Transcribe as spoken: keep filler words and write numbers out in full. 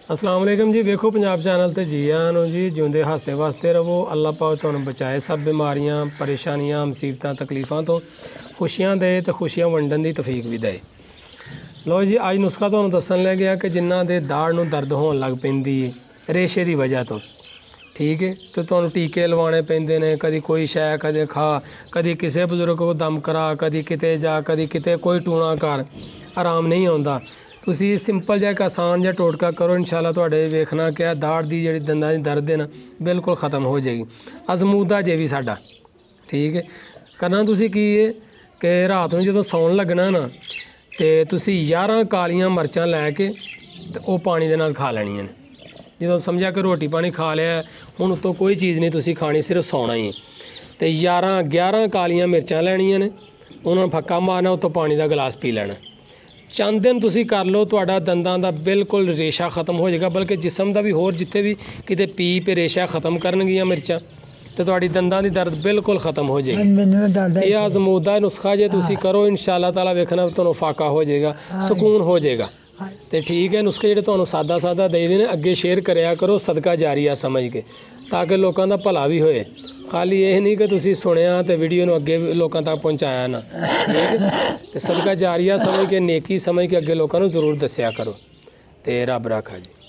अस्सलाम वालेकुम जी। वेखो पंजाब चैनल ते जी आनो जी। जिंदे हसते वास्ते रवो। अल्लाह पाक तुहानू बचाए सब बीमारियां परेशानियां मुसीबतां तकलीफ़ां तो खुशियां दे तो खुशियां वंडन की तौफीक भी दे। लो जी अज नुस्खा तुहानू दसन लग्या कि जिन्हां दे दाड़ नूं दर्द होण लग पैंदी रेशे की वजह तो, ठीक है, तो तुहानू टीके लवाने पैंदे ने, कदी कोई शै कदे खा, कदी किसी बजुर्ग को दम करा, कदी किते जा, कदी किते कोई टूणा कर, आराम नहीं आउंदा। तुसी सिंपल जिहा इक आसान जिहा टोटका करो, इंशाअल्लाह तुहाडे वेखना कि दाड़ दी जिहड़ी दंदां दी दर्द है ना बिल्कुल ख़त्म हो जाएगी। अजमूदा जे भी साडा, ठीक है। करना तुसी की है कि रात नूं जदों सौण लगना ना तो तुसी ग्यारह कालियां मरचां लैके ते ओह पानी दे नाल खा लैणियां ने। जो समझा कि रोटी पानी खा लिया हुण उत्तों कोई चीज़ नहीं तुसी खानी, सिर्फ सौना ही है। तो ग्यारह ग्यारह कालियां मिर्चां लैणियां ने, उन्होंने फक्का मारना, उत्तों पानी का गिलास पी लैना। चंद दिन तुसी कर लो, तुहाडा दंदां दा बिल्कुल रेशा खत्म हो जाएगा, बल्कि जिसम का भी होर जिथे भी किते पी पे रेशा खत्म करनगियां मिर्चां तो तुहाडी दंदां दी दर्द बिल्कुल खत्म हो जाएगी। यह अजमूदा नुस्खा जे तुसी करो, इंशाअल्लाह ताला वेखना तुहानू फाका हो जाएगा, सुकून हो जाएगा। तो ठीक है, नुस्खे जो तुहानू सादा सादा दे देने अगे शेयर करया करो, सदका जारिया समझ के, ताकि लोगों का भला भी होए। खाली यह नहीं कि तुसी सुनिया तो वीडियो अगे लोगों तक पहुँचाया ना, ठीक है। तो सदका जारिया समझ के, नेकी समझ के अगे लोगों को जरूर दस्या करो। तो रब रखा जी।